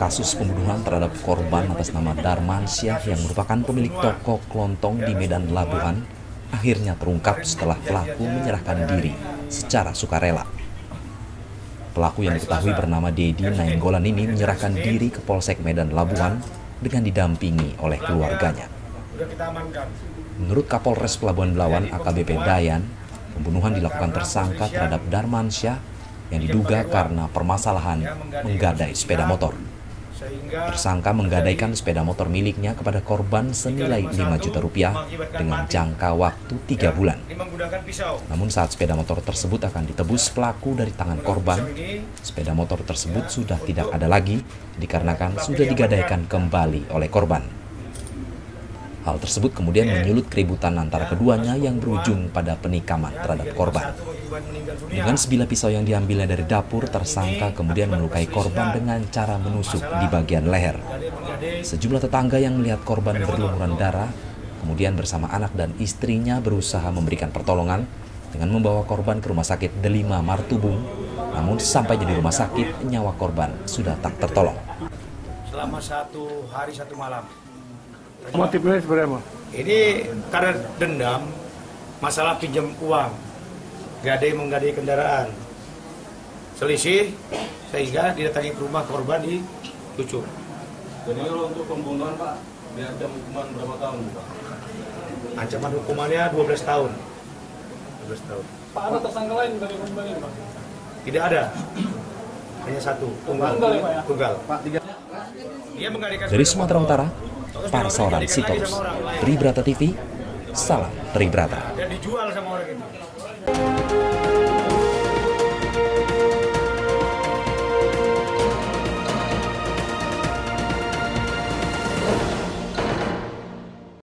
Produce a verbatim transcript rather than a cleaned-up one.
kasus pembunuhan terhadap korban atas nama Darmansyah yang merupakan pemilik toko kelontong di Medan Labuhan akhirnya terungkap setelah pelaku menyerahkan diri secara sukarela. Pelaku yang diketahui bernama Dedi Nainggolan ini menyerahkan diri ke Polsek Medan Labuhan dengan didampingi oleh keluarganya. Menurut Kapolres Pelabuhan Belawan A K B P Dayan, pembunuhan dilakukan tersangka terhadap Darmansyah yang diduga karena permasalahan menggadai sepeda motor. Tersangka menggadaikan sepeda motor miliknya kepada korban senilai lima juta rupiah dengan jangka waktu tiga bulan. Namun saat sepeda motor tersebut akan ditebus pelaku dari tangan korban, sepeda motor tersebut sudah tidak ada lagi dikarenakan sudah digadaikan kembali oleh korban. Hal tersebut kemudian menyulut keributan antara keduanya yang berujung pada penikaman terhadap korban. Dengan sebilah pisau yang diambilnya dari dapur, tersangka kemudian melukai korban dengan cara menusuk di bagian leher. Sejumlah tetangga yang melihat korban berlumuran darah, kemudian bersama anak dan istrinya berusaha memberikan pertolongan dengan membawa korban ke rumah sakit Delima Martubung. Namun sampainya di rumah sakit, nyawa korban sudah tak tertolong. Selama satu hari satu malam. Motifnya seperti apa? Ini karena dendam, masalah pinjam uang, gadai menggadai kendaraan, selisih sehingga didatangi ke rumah korban di Cucuk. Jadi kalau untuk pembunuhan Pak, diancam hukuman berapa tahun Pak? Ancaman hukumannya dua belas tahun. dua belas tahun. Pak, ada tersangka lain dari korban ini Pak? Tidak ada, hanya satu, tunggal. Tunggal ya Pak ya? Tunggal. Pak, tiga. Dia menggadaikan Dari Sumatera Utara, Parsoran Sitorus, Tribrata T V, salam Tribrata. dan dijual sama orang itu.